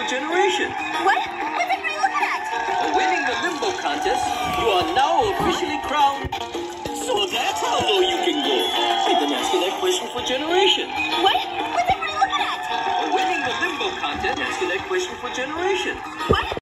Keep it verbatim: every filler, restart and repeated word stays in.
generation. What? What thing are you looking at? For winning the limbo contest, you are now officially crowned. So that's how low you can go. I've been asking that question for generation. What? What thing are you looking at? For winning the limbo contest, asking that question for generation.